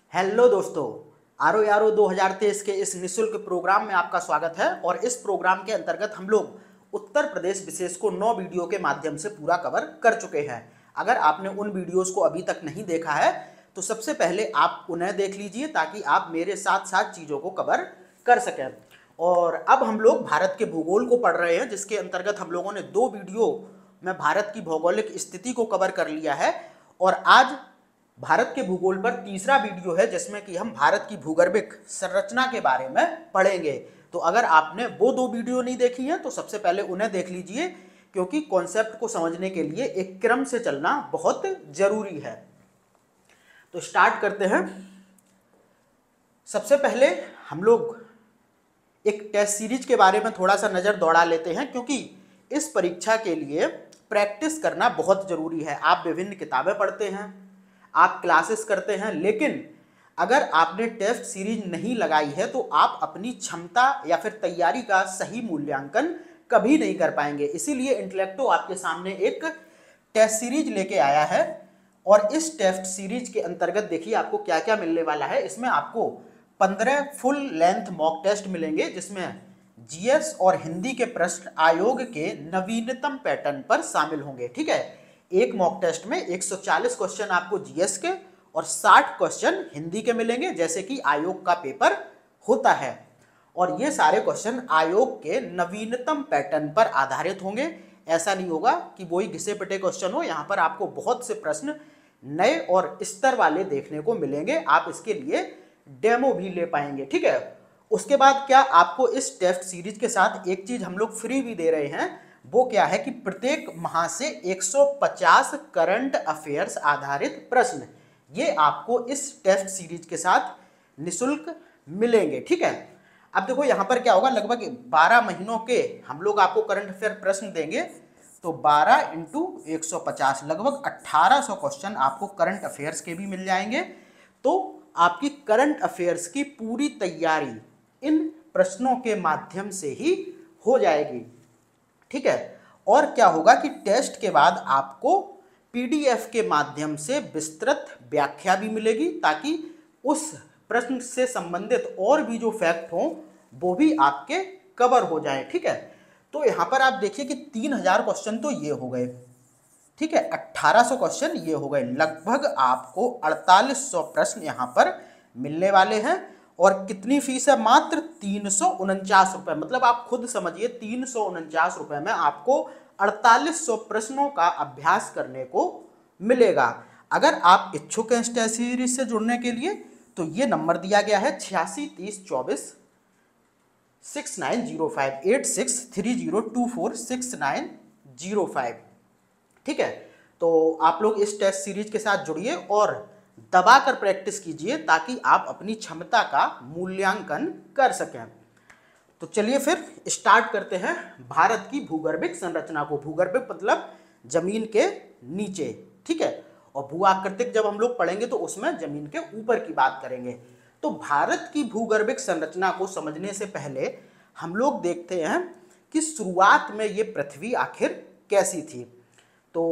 Hello दोस्तों, आरो यारो 2023 के इस निशुल्क प्रोग्राम में आपका स्वागत है। और इस प्रोग्राम के अंतर्गत हम लोग उत्तर प्रदेश विशेष को 9 वीडियो के माध्यम से पूरा कवर कर चुके हैं। अगर आपने उन वीडियोस को अभी तक नहीं देखा है तो सबसे पहले आप उन्हें देख लीजिए ताकि आप मेरे साथ साथ चीज़ों को कवर कर सकें। और अब हम लोग भारत के भूगोल को पढ़ रहे हैं, जिसके अंतर्गत हम लोगों ने 2 वीडियो में भारत की भौगोलिक स्थिति को कवर कर लिया है। और आज भारत के भूगोल पर तीसरा वीडियो है जिसमें कि हम भारत की भूगर्भिक संरचना के बारे में पढ़ेंगे। तो अगर आपने वो 2 वीडियो नहीं देखी हैं तो सबसे पहले उन्हें देख लीजिए, क्योंकि कॉन्सेप्ट को समझने के लिए एक क्रम से चलना बहुत जरूरी है। तो स्टार्ट करते हैं। सबसे पहले हम लोग एक टेस्ट सीरीज के बारे में थोड़ा सा नज़र दौड़ा लेते हैं, क्योंकि इस परीक्षा के लिए प्रैक्टिस करना बहुत ज़रूरी है। आप विभिन्न किताबें पढ़ते हैं, आप क्लासेस करते हैं, लेकिन अगर आपने टेस्ट सीरीज नहीं लगाई है तो आप अपनी क्षमता या फिर तैयारी का सही मूल्यांकन कभी नहीं कर पाएंगे। इसीलिए इंटेलेक्टो आपके सामने एक टेस्ट सीरीज लेके आया है। और इस टेस्ट सीरीज के अंतर्गत देखिए आपको क्या क्या मिलने वाला है। इसमें आपको 15 फुल लेंथ मॉक टेस्ट मिलेंगे, जिसमें जीएस और हिंदी के प्रश्न आयोग के नवीनतम पैटर्न पर शामिल होंगे। ठीक है, एक मॉक टेस्ट में 140 क्वेश्चन आपको जीएस के और 60 क्वेश्चन हिंदी के मिलेंगे, जैसे कि आयोग का पेपर होता है। और ये सारे क्वेश्चन आयोग के नवीनतम पैटर्न पर आधारित होंगे। ऐसा नहीं होगा कि वही घिसे पिटे क्वेश्चन हो। यहाँ पर आपको बहुत से प्रश्न नए और स्तर वाले देखने को मिलेंगे। आप इसके लिए डेमो भी ले पाएंगे। ठीक है, उसके बाद क्या आपको इस टेस्ट सीरीज के साथ एक चीज हम लोग फ्री भी दे रहे हैं। वो क्या है कि प्रत्येक माह से 150 करंट अफेयर्स आधारित प्रश्न ये आपको इस टेस्ट सीरीज के साथ निशुल्क मिलेंगे। ठीक है, अब देखो यहाँ पर क्या होगा, लगभग 12 महीनों के हम लोग आपको करंट अफेयर प्रश्न देंगे। तो 12 इंटू 150 लगभग 1800 क्वेश्चन आपको करंट अफेयर्स के भी मिल जाएंगे। तो आपकी करंट अफेयर्स की पूरी तैयारी इन प्रश्नों के माध्यम से ही हो जाएगी। ठीक है, और क्या होगा कि टेस्ट के बाद आपको पीडीएफ के माध्यम से विस्तृत व्याख्या भी मिलेगी, ताकि उस प्रश्न से संबंधित और भी जो फैक्ट हों वो भी आपके कवर हो जाए। ठीक है, तो यहाँ पर आप देखिए कि 3000 क्वेश्चन तो ये हो गए। ठीक है, 1800 क्वेश्चन ये हो गए। लगभग आपको 4800 प्रश्न यहाँ पर मिलने वाले हैं। और कितनी फीस है? मात्र 349 रुपये। मतलब आप खुद समझिए, 349 रुपये में आपको 4800 प्रश्नों का अभ्यास करने को मिलेगा। अगर आप इच्छुक हैं इस टेस्ट सीरीज से जुड़ने के लिए तो ये नंबर दिया गया है 8630246905 8630246905। ठीक है, तो आप लोग इस टेस्ट सीरीज के साथ जुड़िए और दबाकर प्रैक्टिस कीजिए ताकि आप अपनी क्षमता का मूल्यांकन कर सकें। तो चलिए फिर स्टार्ट करते हैं भारत की भूगर्भिक संरचना को। भूगर्भिक मतलब जमीन के नीचे। ठीक है, और भू आकृतिक जब हम लोग पढ़ेंगे तो उसमें जमीन के ऊपर की बात करेंगे। तो भारत की भूगर्भिक संरचना को समझने से पहले हम लोग देखते हैं कि शुरुआत में ये पृथ्वी आखिर कैसी थी। तो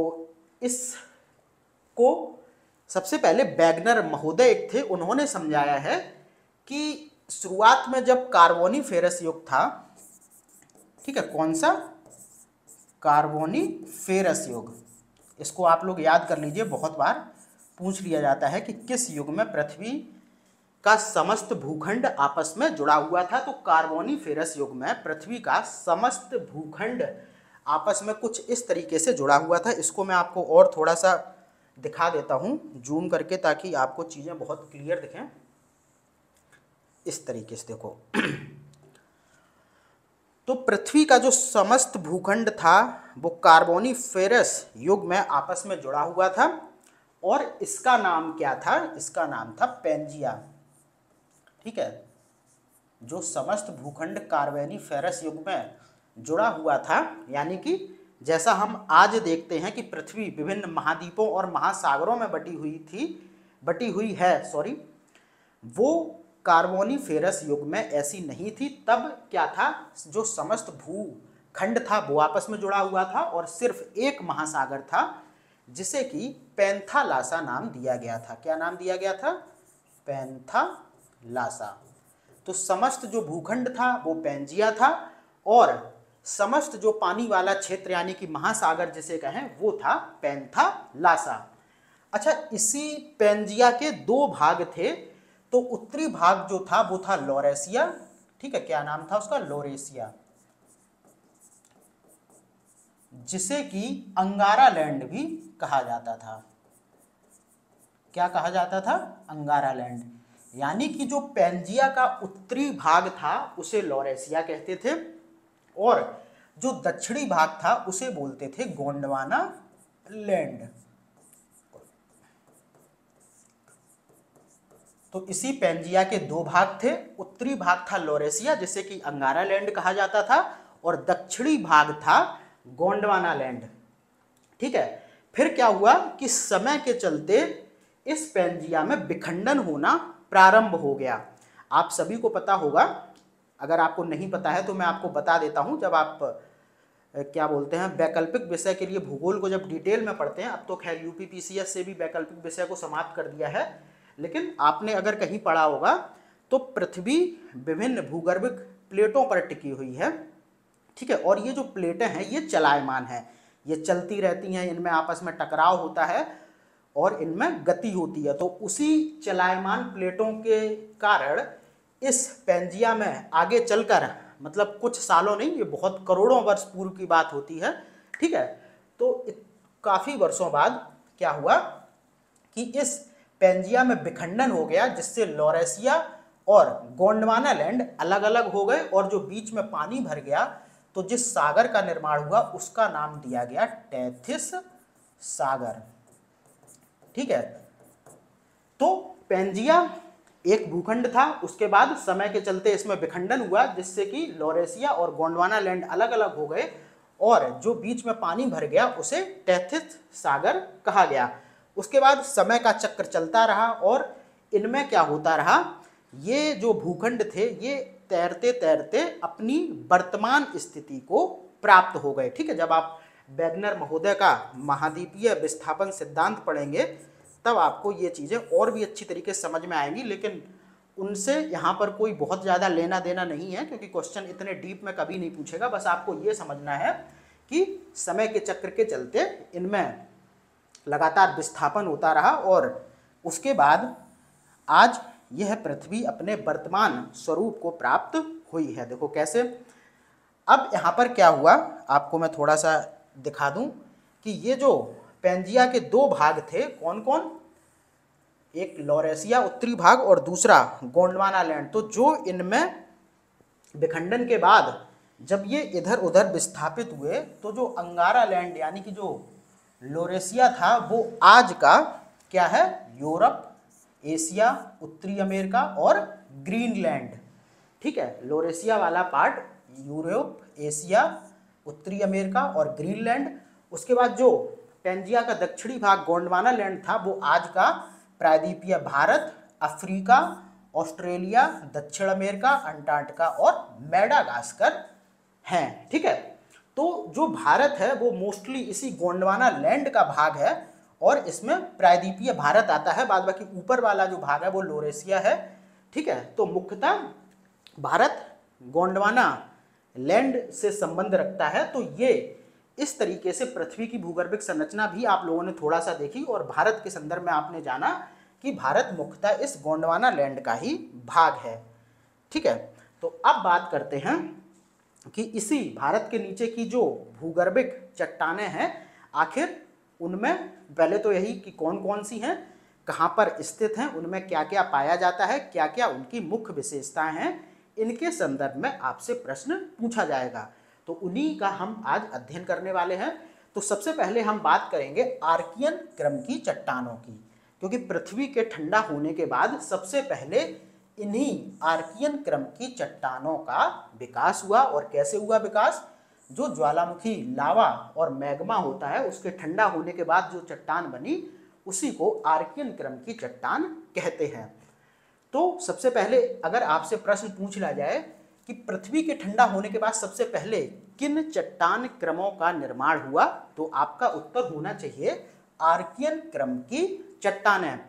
इसको सबसे पहले वैगनर महोदय एक थे, उन्होंने समझाया है कि शुरुआत में जब कार्बोनिफेरस युग था। ठीक है, कौन सा? कार्बोनिफेरस युग। इसको आप लोग याद कर लीजिए, बहुत बार पूछ लिया जाता है कि किस युग में पृथ्वी का समस्त भूखंड आपस में जुड़ा हुआ था। तो कार्बोनिफेरस युग में पृथ्वी का समस्त भूखंड आपस में कुछ इस तरीके से जुड़ा हुआ था। इसको मैं आपको और थोड़ा सा दिखा देता हूँ जूम करके, ताकि आपको चीज़ें बहुत क्लियर दिखें। इस तरीके से देखो तो पृथ्वी का जो समस्त भूखंड था वो कार्बोनिफेरस युग में आपस में जुड़ा हुआ था। और इसका नाम क्या था? इसका नाम था पैंजिया। ठीक है, जो समस्त भूखंड कार्बोनिफेरस युग में जुड़ा हुआ था, यानी कि जैसा हम आज देखते हैं कि पृथ्वी विभिन्न महाद्वीपों और महासागरों में बटी हुई है, वो कार्बोनिफेरस युग में ऐसी नहीं थी। तब क्या था, जो समस्त भूखंड था वो आपस में जुड़ा हुआ था और सिर्फ एक महासागर था जिसे कि पैंथालासा नाम दिया गया था। क्या नाम दिया गया था? पैंथालासा। तो समस्त जो भूखंड था वो पैंजिया था और समस्त जो पानी वाला क्षेत्र यानी कि महासागर जिसे कहें वो था पैंथालासा। अच्छा, इसी पैंजिया के दो भाग थे। तो उत्तरी भाग जो था वो था लॉरेशिया, ठीक है, क्या नाम था उसका, लॉरेशिया, जिसे कि अंगारा लैंड भी कहा जाता था। क्या कहा जाता था, अंगारा लैंड। यानी कि जो पैंजिया का उत्तरी भाग था उसे लॉरेशिया कहते थे और जो दक्षिणी भाग था उसे बोलते थे गोंडवाना लैंड। तो इसी पैंजिया के दो भाग थे। उत्तरी भाग था लॉरेशिया जिसे कि अंगारा लैंड कहा जाता था और दक्षिणी भाग था गोंडवाना लैंड, ठीक है। फिर क्या हुआ कि समय के चलते इस पैंजिया में विखंडन होना प्रारंभ हो गया। आप सभी को पता होगा, अगर आपको नहीं पता है तो मैं आपको बता देता हूं। जब आप क्या बोलते हैं वैकल्पिक विषय के लिए भूगोल को जब डिटेल में पढ़ते हैं, अब तो खैर यूपी पीसीएस से भी वैकल्पिक विषय को समाप्त कर दिया है, लेकिन आपने अगर कहीं पढ़ा होगा तो पृथ्वी विभिन्न भूगर्भिक प्लेटों पर टिकी हुई है, ठीक है। और ये जो प्लेटें हैं ये चलायमान हैं, ये चलती रहती हैं, इनमें आपस में टकराव होता है और इनमें गति होती है। तो उसी चलायमान प्लेटों के कारण इस पैंजिया में आगे चलकर, मतलब कुछ सालों नहीं, ये बहुत करोड़ों वर्ष पूर्व की बात होती है, ठीक है। तो काफ़ी वर्षों बाद क्या हुआ कि इस पैंजिया में विखंडन हो गया जिससे लॉरेशिया और गोंडवाना लैंड अलग अलग हो गए और जो बीच में पानी भर गया तो जिस सागर का निर्माण हुआ उसका नाम दिया गया टेथिस सागर, ठीक है। तो पैंजिया एक भूखंड था, उसके बाद समय के चलते इसमें विखंडन हुआ जिससे कि लॉरेशिया और गोंडवाना लैंड अलग अलग हो गए और जो बीच में पानी भर गया उसे टेथिस सागर कहा गया। उसके बाद समय का चक्र चलता रहा और इनमें क्या होता रहा, ये जो भूखंड थे ये तैरते तैरते अपनी वर्तमान स्थिति को प्राप्त हो गए, ठीक है। जब आप वैगनर महोदय का महाद्वीपीय विस्थापन सिद्धांत पढ़ेंगे तब आपको ये चीज़ें और भी अच्छी तरीके से समझ में आएंगी, लेकिन उनसे यहाँ पर कोई बहुत ज़्यादा लेना देना नहीं है क्योंकि क्वेश्चन इतने डीप में कभी नहीं पूछेगा। बस आपको ये समझना है कि समय के चक्र के चलते इनमें लगातार विस्थापन होता रहा और उसके बाद आज यह पृथ्वी अपने वर्तमान स्वरूप को प्राप्त हुई है। देखो कैसे। अब यहाँ पर क्या हुआ आपको मैं थोड़ा सा दिखा दूं कि ये जो पैंजिया के दो भाग थे, कौन कौन, एक लॉरेशिया उत्तरी भाग और दूसरा गोंडवाना लैंड। तो जो इनमें विखंडन के बाद जब ये इधर उधर विस्थापित हुए तो जो अंगारा लैंड यानी कि जो लॉरेशिया था वो आज का क्या है, यूरोप, एशिया, उत्तरी अमेरिका और ग्रीनलैंड, ठीक है। लॉरेशिया वाला पार्ट यूरोप, एशिया, उत्तरी अमेरिका और ग्रीनलैंड। उसके बाद जो पैंजिया का दक्षिणी भाग गोंडवाना लैंड था वो आज का प्रायद्वीपीय भारत, अफ्रीका, ऑस्ट्रेलिया, दक्षिण अमेरिका, अंटार्कटिका और मेडागास्कर हैं, ठीक है। तो जो भारत है वो मोस्टली इसी गोंडवाना लैंड का भाग है और इसमें प्रायद्वीपीय भारत आता है, बाद बाकी ऊपर वाला जो भाग है वो लॉरेशिया है, ठीक है। तो मुख्यतः भारत गोंडवाना लैंड से संबंध रखता है। तो ये इस तरीके से पृथ्वी की भूगर्भिक संरचना भी आप लोगों ने थोड़ा सा देखी और भारत के संदर्भ में आपने जाना कि भारत मुख्यतः इस गोंडवाना लैंड का ही भाग है, ठीक है। तो अब बात करते हैं कि इसी भारत के नीचे की जो भूगर्भिक चट्टानें हैं आखिर उनमें पहले तो यही कि कौन कौन सी हैं, कहाँ पर स्थित हैं, उनमें क्या क्या पाया जाता है, क्या क्या उनकी मुख्य विशेषताएं हैं, इनके संदर्भ में आपसे प्रश्न पूछा जाएगा। तो उन्हीं का हम आज अध्ययन करने वाले हैं। तो सबसे पहले हम बात करेंगे आर्कियन क्रम की चट्टानों की, क्योंकि पृथ्वी के ठंडा होने के बाद सबसे पहले इन्हीं आर्कियन क्रम की चट्टानों का विकास हुआ। और कैसे हुआ विकास, जो ज्वालामुखी लावा और मैग्मा होता है उसके ठंडा होने के बाद जो चट्टान बनी उसी को आर्कियन क्रम की चट्टान कहते हैं। तो सबसे पहले अगर आपसे प्रश्न पूछ लिया जाए कि पृथ्वी के ठंडा होने के बाद सबसे पहले किन चट्टान क्रमों का निर्माण हुआ, तो आपका उत्तर होना चाहिए आर्कियन क्रम की चट्टानें।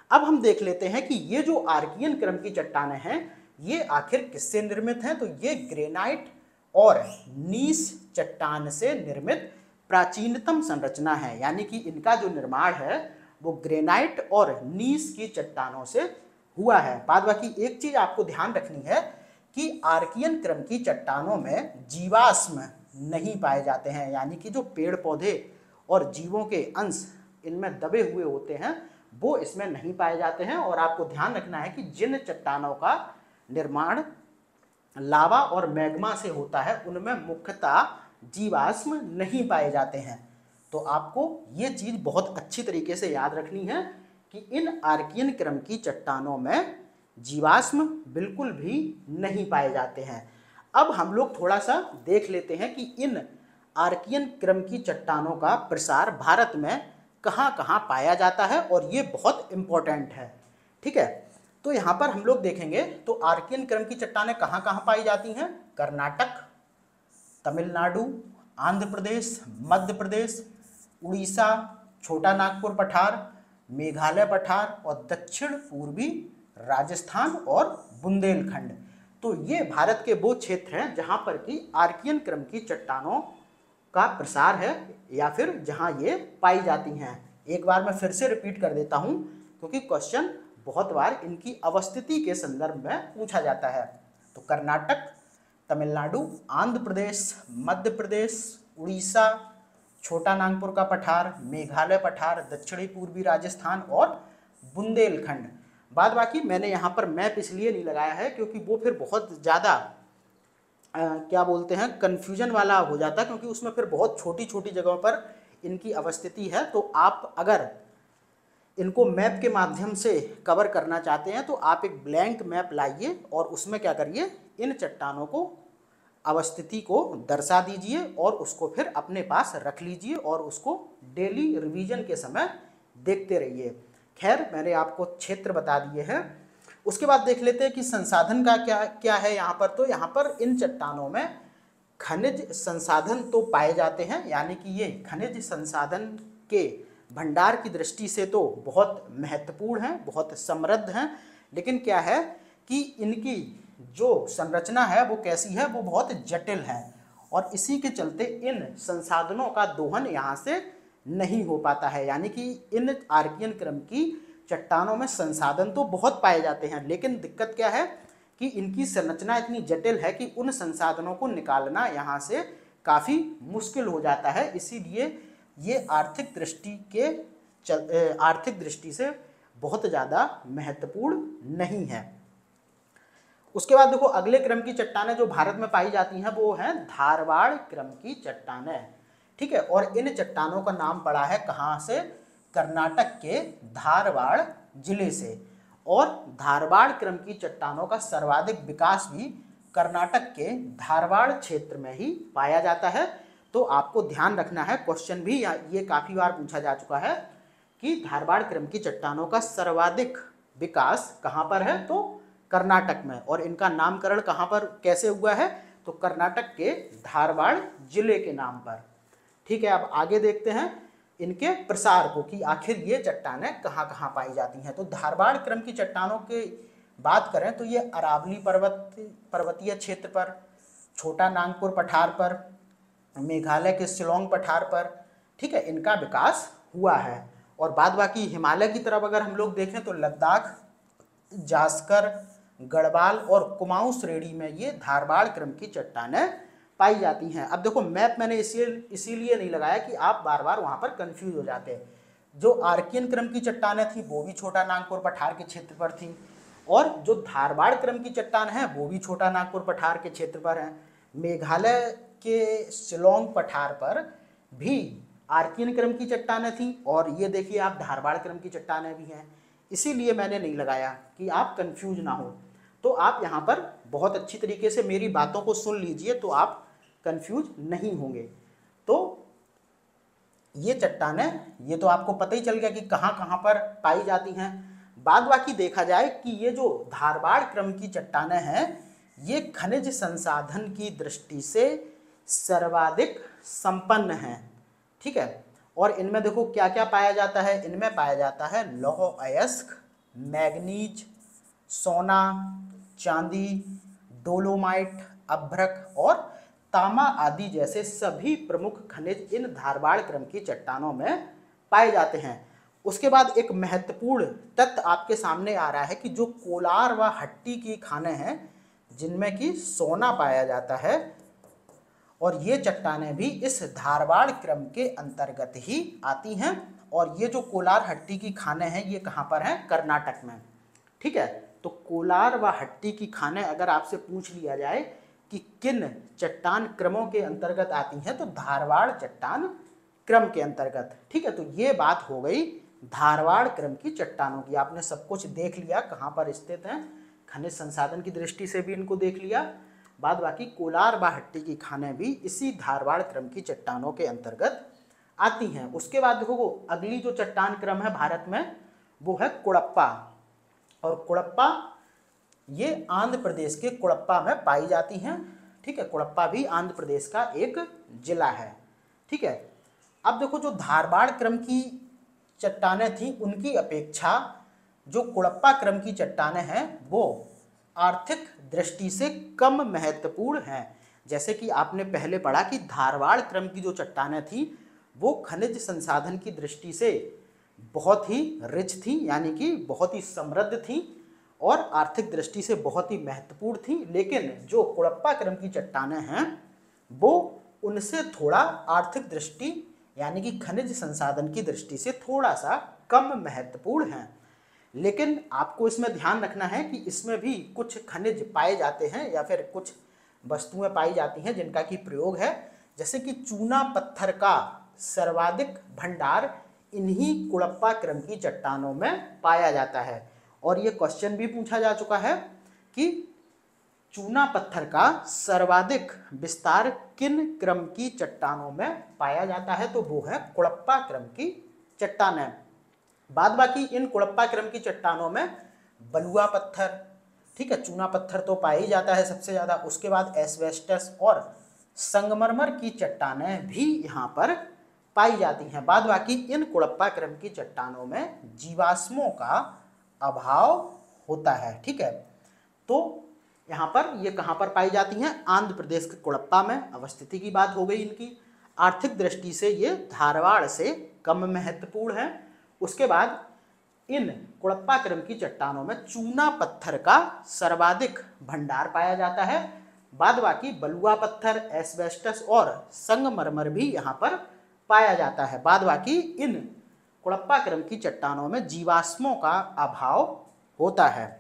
अब हम देख लेते हैं कि ये जो आर्कियन क्रम की चट्टानें हैं ये आखिर किससे निर्मित हैं। तो ये ग्रेनाइट और नीस चट्टान से निर्मित प्राचीनतम संरचना है, यानी कि इनका जो निर्माण है वो ग्रेनाइट और नीस की चट्टानों से हुआ है। बाद बाकी एक चीज आपको ध्यान रखनी है कि आर्कियन क्रम की चट्टानों में जीवाश्म नहीं पाए जाते हैं, यानी कि जो पेड़ पौधे और जीवों के अंश इनमें दबे हुए होते हैं वो इसमें नहीं पाए जाते हैं। और आपको ध्यान रखना है कि जिन चट्टानों का निर्माण लावा और मैग्मा से होता है उनमें मुख्यतः जीवाश्म नहीं पाए जाते हैं। तो आपको ये चीज बहुत अच्छी तरीके से याद रखनी है कि इन आर्कियन क्रम की चट्टानों में जीवाश्म बिल्कुल भी नहीं पाए जाते हैं। अब हम लोग थोड़ा सा देख लेते हैं कि इन आर्कियन क्रम की चट्टानों का प्रसार भारत में कहाँ कहाँ पाया जाता है, और ये बहुत इम्पोर्टेंट है। ठीक है, तो यहाँ पर हम लोग देखेंगे तो आर्कियन क्रम की चट्टानें कहाँ कहाँ पाई जाती हैं। कर्नाटक, तमिलनाडु, आंध्र प्रदेश, मध्य प्रदेश, उड़ीसा, छोटा नागपुर पठार, मेघालय पठार और दक्षिण पूर्वी राजस्थान और बुंदेलखंड। तो ये भारत के वो क्षेत्र हैं जहाँ पर कि आर्कियन क्रम की चट्टानों का प्रसार है या फिर जहाँ ये पाई जाती हैं। एक बार मैं फिर से रिपीट कर देता हूँ क्योंकि क्वेश्चन बहुत बार इनकी अवस्थिति के संदर्भ में पूछा जाता है। तो कर्नाटक, तमिलनाडु, आंध्र प्रदेश, मध्य प्रदेश, उड़ीसा, छोटा नागपुर का पठार, मेघालय पठार, दक्षिणी पूर्वी राजस्थान और बुंदेलखंड। बाद बाकी मैंने यहाँ पर मैप इसलिए नहीं लगाया है क्योंकि वो फिर बहुत ज़्यादा क्या बोलते हैं कन्फ्यूजन वाला हो जाता है, क्योंकि उसमें फिर बहुत छोटी छोटी जगहों पर इनकी अवस्थिति है। तो आप अगर इनको मैप के माध्यम से कवर करना चाहते हैं तो आप एक ब्लैंक मैप लाइए और उसमें क्या करिए, इन चट्टानों को अवस्थिति को दर्शा दीजिए और उसको फिर अपने पास रख लीजिए और उसको डेली रिवीजन के समय देखते रहिए। खैर, मैंने आपको क्षेत्र बता दिए हैं। उसके बाद देख लेते हैं कि संसाधन का क्या क्या है यहाँ पर। तो यहाँ पर इन चट्टानों में खनिज संसाधन तो पाए जाते हैं, यानी कि ये खनिज संसाधन के भंडार की दृष्टि से तो बहुत महत्वपूर्ण हैं, बहुत समृद्ध हैं। लेकिन क्या है कि इनकी जो संरचना है वो कैसी है, वो बहुत जटिल है और इसी के चलते इन संसाधनों का दोहन यहाँ से नहीं हो पाता है। यानी कि इन आर्कियन क्रम की चट्टानों में संसाधन तो बहुत पाए जाते हैं, लेकिन दिक्कत क्या है कि इनकी संरचना इतनी जटिल है कि उन संसाधनों को निकालना यहाँ से काफ़ी मुश्किल हो जाता है। इसीलिए ये आर्थिक दृष्टि से बहुत ज़्यादा महत्वपूर्ण नहीं है। उसके बाद देखो अगले क्रम की चट्टानें जो भारत में पाई जाती हैं वो हैं धारवाड़ क्रम की चट्टानें। ठीक है, और इन चट्टानों का नाम पड़ा है कहाँ से, कर्नाटक के धारवाड़ जिले से। और धारवाड़ क्रम की चट्टानों का सर्वाधिक विकास भी कर्नाटक के धारवाड़ क्षेत्र में ही पाया जाता है। तो आपको ध्यान रखना है, क्वेश्चन भी ये काफ़ी बार पूछा जा चुका है कि धारवाड़ क्रम की चट्टानों का सर्वाधिक विकास कहाँ पर है, तो कर्नाटक में। और इनका नामकरण कहाँ पर कैसे हुआ है, तो कर्नाटक के धारवाड़ जिले के नाम पर। ठीक है, अब आगे देखते हैं इनके प्रसार को कि आखिर ये चट्टानें कहाँ कहाँ पाई जाती हैं। तो धारवाड़ क्रम की चट्टानों की बात करें तो ये अरावली पर्वतीय क्षेत्र पर, छोटा नागपुर पठार पर, मेघालय के शिलोंग पठार पर, ठीक है, इनका विकास हुआ है। और बाद बाकी हिमालय की तरफ अगर हम लोग देखें तो लद्दाख, जास्कर, गढ़वाल और कुमाऊं श्रेणी में ये धारवाड़ क्रम की चट्टानें पाई जाती हैं। अब देखो मैप मैंने इसीलिए नहीं लगाया कि आप बार बार वहाँ पर कंफ्यूज हो जाते हैं। जो आर्कियन क्रम की चट्टानें थी वो भी छोटा नागपुर पठार के क्षेत्र पर थी, और जो धारवाड़ क्रम की चट्टान है वो भी छोटा नागपुर पठार के क्षेत्र पर है। मेघालय के शिलोंग पठार पर भी आर्कियन क्रम की चट्टानें थी, और ये देखिए आप धारवाड़ क्रम की चट्टानें भी हैं। इसीलिए मैंने नहीं लगाया कि आप कंफ्यूज ना हो। तो आप यहाँ पर बहुत अच्छी तरीके से मेरी बातों को सुन लीजिए तो आप कंफ्यूज नहीं होंगे। तो ये चट्टानें, ये तो आपको पता ही चल गया कि कहाँ कहाँ पर पाई जाती हैं। बाद बाकी देखा जाए कि ये जो धारवाड़ क्रम की चट्टानें हैं ये खनिज संसाधन की दृष्टि से सर्वाधिक संपन्न हैं। ठीक है, और इनमें देखो क्या क्या पाया जाता है, इनमें पाया जाता है लौह अयस्क, मैग्नीज, सोना, चांदी, डोलोमाइट, अभ्रक और तामा आदि जैसे सभी प्रमुख खनिज इन धारवाड़ क्रम की चट्टानों में पाए जाते हैं। उसके बाद एक महत्वपूर्ण तथ्य आपके सामने आ रहा है कि जो कोलार व हट्टी की खानें हैं जिनमें कि सोना पाया जाता है, और ये चट्टानें भी इस धारवाड़ क्रम के अंतर्गत ही आती हैं। और ये जो कोलार हट्टी की खानें हैं ये कहाँ पर हैं? कर्नाटक में। ठीक है, तो कोलार व हट्टी की खानें अगर आपसे पूछ लिया जाए कि किन चट्टान क्रमों के अंतर्गत आती हैं, तो धारवाड़ चट्टान क्रम के अंतर्गत। ठीक है, तो ये बात हो गई धारवाड़ क्रम की चट्टानों की। आपने सब कुछ देख लिया कहाँ पर स्थित हैं, खनिज संसाधन की दृष्टि से भी इनको देख लिया। बाद बाकी कोलार व हट्टी की खानें भी इसी धारवाड़ क्रम की चट्टानों के अंतर्गत आती हैं। उसके बाद देखो अगली जो चट्टान क्रम है भारत में वो है कुड़प्पा। और कुड़प्पा ये आंध्र प्रदेश के कुड़प्पा में पाई जाती हैं। ठीक है, कुड़प्पा भी आंध्र प्रदेश का एक जिला है। ठीक है, अब देखो जो धारवाड़ क्रम की चट्टानें थी उनकी अपेक्षा जो कुड़प्पा क्रम की चट्टानें हैं वो आर्थिक दृष्टि से कम महत्वपूर्ण हैं। जैसे कि आपने पहले पढ़ा कि धारवाड़ क्रम की जो चट्टानें थी वो खनिज संसाधन की दृष्टि से बहुत ही रिच थी, यानी कि बहुत ही समृद्ध थी और आर्थिक दृष्टि से बहुत ही महत्वपूर्ण थी। लेकिन जो कुड़प्पा क्रम की चट्टानें हैं वो उनसे थोड़ा आर्थिक दृष्टि यानी कि खनिज संसाधन की दृष्टि से थोड़ा सा कम महत्वपूर्ण हैं। लेकिन आपको इसमें ध्यान रखना है कि इसमें भी कुछ खनिज पाए जाते हैं या फिर कुछ वस्तुएं पाई जाती हैं जिनका कि प्रयोग है। जैसे कि चूना पत्थर का सर्वाधिक भंडार इन्हीं कुड़प्पा क्रम की चट्टानों में पाया जाता है। और ये क्वेश्चन भी पूछा जा चुका है कि चूना पत्थर का सर्वाधिक विस्तार किन क्रम की चट्टानों में पाया जाता है, तो वो है कुड़प्पा क्रम की चट्टानें। बाद बाकी इन कुड़प्पा क्रम की चट्टानों में बलुआ पत्थर, ठीक है, चूना पत्थर तो पाया ही जाता है सबसे ज़्यादा। उसके बाद एस्बेस्टस और संगमरमर की चट्टानें भी यहाँ पर पाई जाती हैं। बाद बाकी इन कुड़प्पा क्रम की चट्टानों में जीवाश्मों का अभाव होता है। ठीक है, तो यहाँ पर ये कहाँ पर पाई जाती हैं? आंध्र प्रदेश के कुड़प्पा में। अवस्थिति की बात हो गई इनकी। आर्थिक दृष्टि से ये धारवाड़ से कम महत्वपूर्ण है। उसके बाद इन कुड़प्पा क्रम की चट्टानों में चूना पत्थर का सर्वाधिक भंडार पाया जाता है। बाद बाकी बलुआ पत्थर, एस्बेस्टस और संगमरमर भी यहाँ पर पाया जाता है। बाद बाकी इन कुड़प्पा क्रम की चट्टानों में जीवाश्मों का अभाव होता है।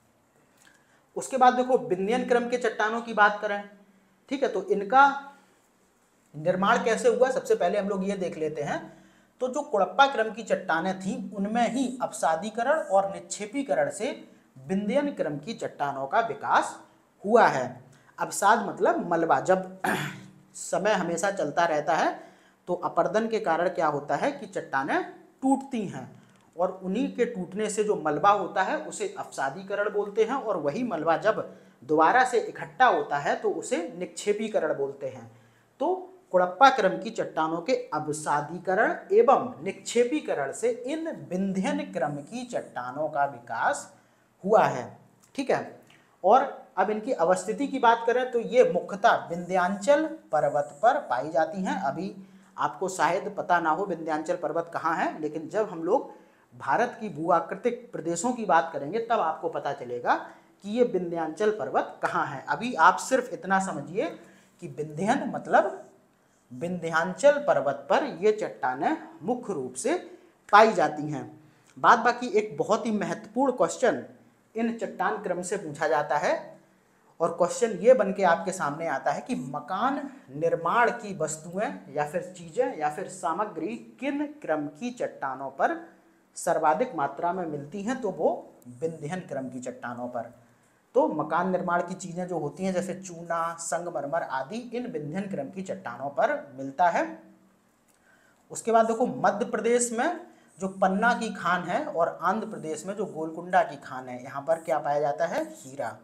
उसके बाद देखो विंध्यन क्रम के चट्टानों की बात करें, ठीक है, तो इनका निर्माण कैसे हुआ सबसे पहले हम लोग ये देख लेते हैं। तो जो कुड़प्पा क्रम की चट्टानें थीं उनमें ही अपसादीकरण और निक्षेपीकरण से विंध्यन क्रम की चट्टानों का विकास हुआ है। अपसाद मतलब मलबा, जब समय हमेशा चलता रहता है तो अपर्दन के कारण क्या होता है कि चट्टानें टूटती हैं और उन्हीं के टूटने से जो मलबा होता है उसे अपसादीकरण बोलते हैं। और वही मलबा जब दोबारा से इकट्ठा होता है तो उसे निक्षेपीकरण बोलते हैं। तो कुड़प्पा क्रम की चट्टानों के अपसादीकरण एवं निक्षेपीकरण से इन विंध्यन क्रम की चट्टानों का विकास हुआ है। ठीक है, और अब इनकी अवस्थिति की बात करें तो ये मुख्यतः विंध्याचल पर्वत पर पाई जाती हैं। अभी आपको शायद पता ना हो विंध्याचल पर्वत कहाँ है, लेकिन जब हम लोग भारत की भूआकृतिक प्रदेशों की बात करेंगे तब आपको पता चलेगा कि ये विंध्याचल पर्वत कहाँ है। अभी आप सिर्फ इतना समझिए कि विंध्यन मतलब विंध्याचल पर्वत पर ये चट्टानें मुख्य रूप से पाई जाती हैं। बाद बाकी एक बहुत ही महत्वपूर्ण क्वेश्चन इन चट्टान क्रम से पूछा जाता है और क्वेश्चन ये बन के आपके सामने आता है कि मकान निर्माण की वस्तुएं या फिर चीजें या फिर सामग्री किन क्रम की चट्टानों पर सर्वाधिक मात्रा में मिलती हैं, तो वो विंध्यन क्रम की चट्टानों पर। तो मकान निर्माण की चीजें जो होती हैं जैसे चूना, संगमरमर आदि इन विंध्यन क्रम की चट्टानों पर मिलता है। उसके बाद देखो मध्य प्रदेश में जो पन्ना की खान है और आंध्र प्रदेश में जो गोलकुंडा की खान है, यहाँ पर क्या पाया जाता है? हीरा।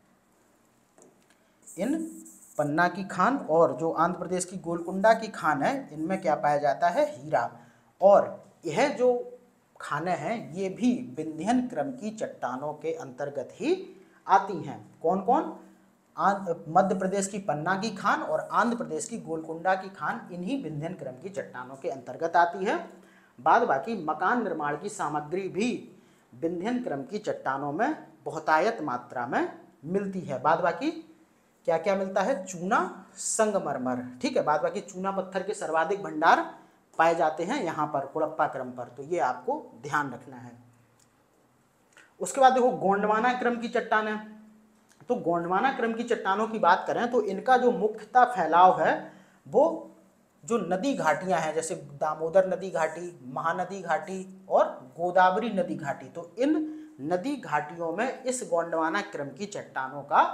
इन पन्ना की खान और जो आंध्र प्रदेश की गोलकुंडा की खान है इनमें क्या पाया जाता है? हीरा। और यह जो खानें हैं ये भी विंध्यन क्रम की चट्टानों के अंतर्गत ही आती हैं। कौन कौन? मध्य प्रदेश की पन्ना की खान और आंध्र प्रदेश की गोलकुंडा की खान इन्हीं विंध्यन क्रम की चट्टानों के अंतर्गत आती है। बाद बाकी मकान निर्माण की सामग्री भी विंध्यन क्रम की चट्टानों में बहुतायत मात्रा में मिलती है। बाद बाकी क्या क्या मिलता है? चूना, संगमरमर, ठीक है। बाद बाकी चूना पत्थर के सर्वाधिक भंडार पाए जाते हैं यहाँ पर कुड़प्पा क्रम पर, तो ये आपको ध्यान रखना है। उसके बाद देखो गोंडवाना क्रम की चट्टानें। तो गोंडवाना क्रम की चट्टानों की बात करें तो इनका जो मुख्यतः फैलाव है वो जो नदी घाटियां हैं, जैसे दामोदर नदी घाटी, महानदी घाटी और गोदावरी नदी घाटी, तो इन नदी घाटियों में इस गोंडवाना क्रम की चट्टानों का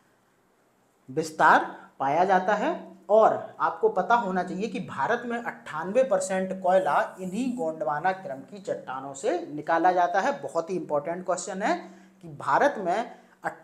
विस्तार पाया जाता है। और आपको पता होना चाहिए कि भारत में 98% कोयला इन्हीं गोंडवाना क्रम की चट्टानों से निकाला जाता है। बहुत ही इंपॉर्टेंट क्वेश्चन है कि भारत में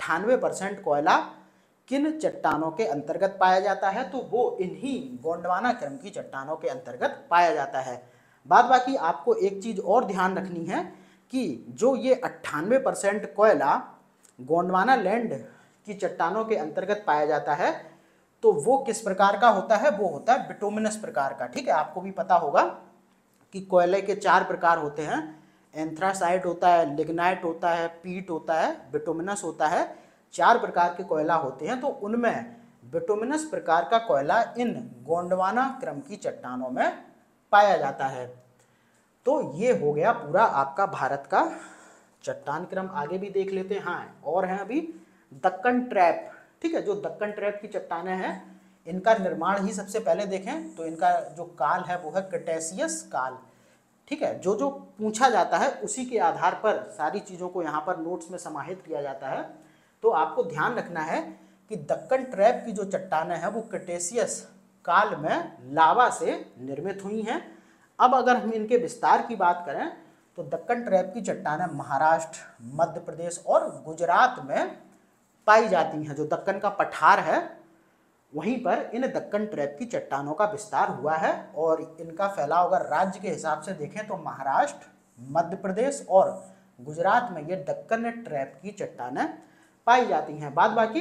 98% कोयला किन चट्टानों के अंतर्गत पाया जाता है? तो वो इन्हीं गोंडवाना क्रम की चट्टानों के अंतर्गत पाया जाता है। बाद बाकी आपको एक चीज और ध्यान रखनी है कि जो ये 98% कोयला गोंडवाना लैंड की चट्टानों के अंतर्गत पाया जाता है तो वो किस प्रकार का होता है? वो होता है बिटुमिनस प्रकार का, ठीक है। आपको भी पता होगा कि कोयले के 4 प्रकार होते हैं, एंथ्रासाइट होता है, लिग्नाइट होता है, पीट होता है, बिटुमिनस होता है। 4 प्रकार के कोयला होते हैं, तो उनमें बिटुमिनस प्रकार का कोयला इन गोंडवाना क्रम की चट्टानों में पाया जाता है। तो ये हो गया पूरा आपका भारत का चट्टान क्रम। आगे भी देख लेते हैं। हाँ, और हैं अभी दक्कन ट्रैप, ठीक है। जो दक्कन ट्रैप की चट्टानें हैं इनका निर्माण ही सबसे पहले देखें तो इनका जो काल है वो है क्रेटेशियस काल, ठीक है। जो जो पूछा जाता है उसी के आधार पर सारी चीज़ों को यहाँ पर नोट्स में समाहित किया जाता है। तो आपको ध्यान रखना है कि दक्कन ट्रैप की जो चट्टानें हैं वो क्रेटेशियस काल में लावा से निर्मित हुई हैं। अब अगर हम इनके विस्तार की बात करें तो दक्कन ट्रैप की चट्टानें महाराष्ट्र, मध्य प्रदेश और गुजरात में पाई जाती हैं। जो दक्कन का पठार है वहीं पर इन दक्कन ट्रैप की चट्टानों का विस्तार हुआ है और इनका फैलाव अगर राज्य के हिसाब से देखें तो महाराष्ट्र, मध्य प्रदेश और गुजरात में ये दक्कन ट्रैप की चट्टानें पाई जाती हैं। बाद बाकी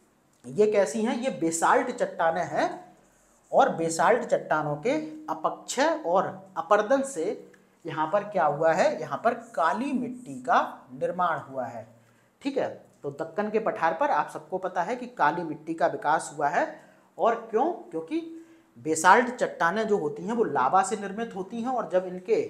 ये कैसी हैं? ये बेसाल्ट चट्टानें हैं और बेसाल्ट चट्टानों के अपक्षय और अपर्दन से यहाँ पर क्या हुआ है? यहाँ पर काली मिट्टी का निर्माण हुआ है, ठीक है। तो दक्कन के पठार पर आप सबको पता है कि काली मिट्टी का विकास हुआ है। और क्यों? क्योंकि बेसाल्ट चट्टानें जो होती हैं वो लावा से निर्मित होती हैं और जब इनके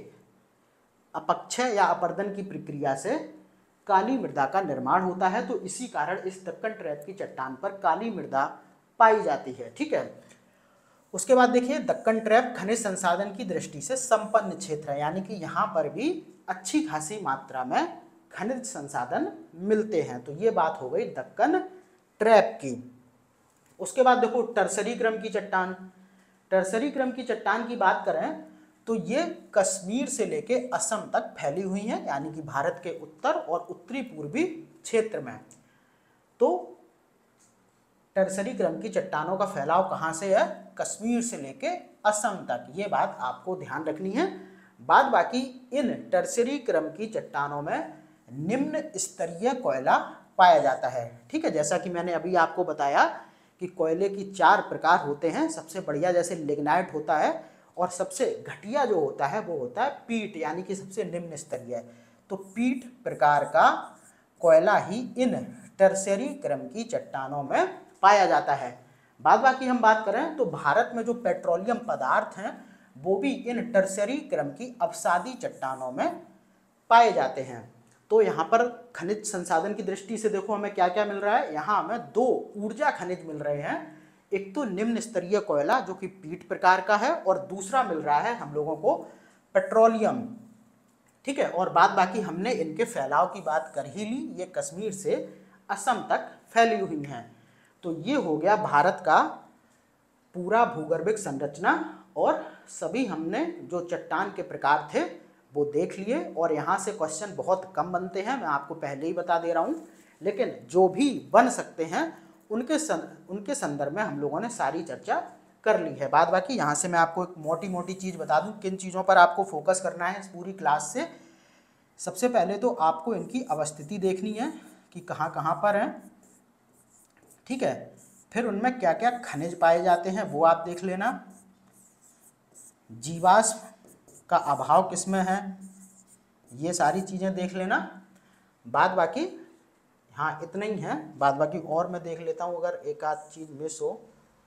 अपक्षय या अपर्दन की प्रक्रिया से काली मृदा का निर्माण होता है तो इसी कारण इस दक्कन ट्रैप की चट्टान पर काली मृदा पाई जाती है, ठीक है। उसके बाद देखिए दक्कन ट्रैप खनिज संसाधन की दृष्टि से संपन्न क्षेत्र है, यानी कि यहाँ पर भी अच्छी खासी मात्रा में खनिज संसाधन मिलते हैं। तो ये बात हो गई दक्कन ट्रैप की। उसके बाद देखो टर्सरी क्रम की चट्टान। टर्सरी क्रम की चट्टान की बात करें तो ये कश्मीर से लेके असम तक फैली हुई हैं, यानी कि भारत के उत्तर और उत्तरी पूर्वी क्षेत्र में। तो टर्सरी क्रम की चट्टानों का फैलाव कहाँ से है? कश्मीर से लेके असम तक, ये बात आपको ध्यान रखनी है। बाद बाकी इन टर्सरी क्रम की चट्टानों में निम्न स्तरीय कोयला पाया जाता है, ठीक है। जैसा कि मैंने अभी आपको बताया कि कोयले की 4 प्रकार होते हैं। सबसे बढ़िया जैसे लिग्नाइट होता है और सबसे घटिया जो होता है वो होता है पीट, यानी कि सबसे निम्न स्तरीय। तो पीट प्रकार का कोयला ही इन टर्सरी क्रम की चट्टानों में पाया जाता है। बाद बाकी हम बात करें तो भारत में जो पेट्रोलियम पदार्थ हैं वो भी इन टर्सरी क्रम की अवसादी चट्टानों में पाए जाते हैं। तो यहाँ पर खनिज संसाधन की दृष्टि से देखो हमें क्या क्या मिल रहा है। यहाँ हमें 2 ऊर्जा खनिज मिल रहे हैं। एक तो निम्न स्तरीय कोयला जो कि पीट प्रकार का है और दूसरा मिल रहा है हम लोगों को पेट्रोलियम, ठीक है। और बाद बाकी हमने इनके फैलाव की बात कर ही ली, ये कश्मीर से असम तक फैली हुई हैं। तो ये हो गया भारत का पूरा भूगर्भिक संरचना और सभी हमने जो चट्टान के प्रकार थे वो देख लिए। और यहाँ से क्वेश्चन बहुत कम बनते हैं, मैं आपको पहले ही बता दे रहा हूँ, लेकिन जो भी बन सकते हैं उनके संदर्भ में हम लोगों ने सारी चर्चा कर ली है। बाद बाकी यहाँ से मैं आपको एक मोटी मोटी चीज़ बता दूँ किन चीज़ों पर आपको फोकस करना है इस पूरी क्लास से, सबसे पहले तो आपको इनकी अवस्थिति देखनी है कि कहाँ कहाँ पर हैं, ठीक है। फिर उनमें क्या क्या खनिज पाए जाते हैं वो आप देख लेना। जीवाश्म का अभाव किसमें है, ये सारी चीज़ें देख लेना। बाद बाकी हाँ इतना ही है, बाद बाकी और मैं देख लेता हूँ अगर एक आध चीज़ मिस हो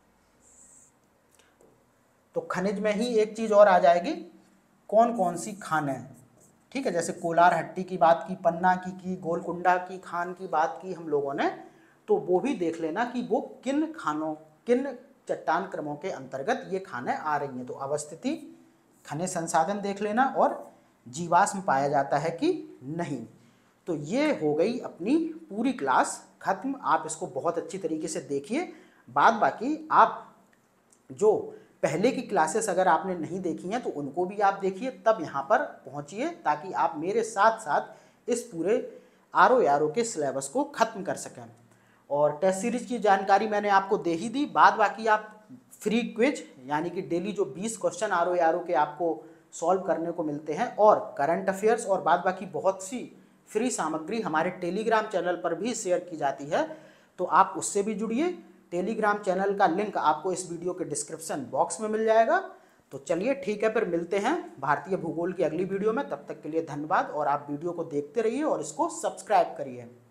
तो। खनिज में ही एक चीज़ और आ जाएगी, कौन कौन सी खानें, ठीक है। जैसे कोलार हट्टी की बात की, पन्ना की गोलकुंडा की खान की बात की हम लोगों ने, तो वो भी देख लेना कि वो किन खानों, किन चट्टान क्रमों के अंतर्गत ये खानें आ रही हैं। तो अवस्थिति, खनिज संसाधन देख लेना और जीवाश्म पाया जाता है कि नहीं। तो ये हो गई अपनी पूरी क्लास खत्म। आप इसको बहुत अच्छी तरीके से देखिए। बाद बाकी आप जो पहले की क्लासेस अगर आपने नहीं देखी हैं तो उनको भी आप देखिए, तब यहाँ पर पहुँचिए, ताकि आप मेरे साथ साथ इस पूरे आर के सिलेबस को ख़त्म कर सकें। और टेस्ट सीरीज की जानकारी मैंने आपको दे ही दी। बाद बाकी आप फ्री क्विज यानी कि डेली जो 20 क्वेश्चन आर के आपको सॉल्व करने को मिलते हैं, और करंट अफेयर्स और बाद बाकी बहुत सी फ्री सामग्री हमारे टेलीग्राम चैनल पर भी शेयर की जाती है, तो आप उससे भी जुड़िए। टेलीग्राम चैनल का लिंक आपको इस वीडियो के डिस्क्रिप्शन बॉक्स में मिल जाएगा। तो चलिए ठीक है, फिर मिलते हैं भारतीय भूगोल की अगली वीडियो में। तब तक के लिए धन्यवाद, और आप वीडियो को देखते रहिए और इसको सब्सक्राइब करिए।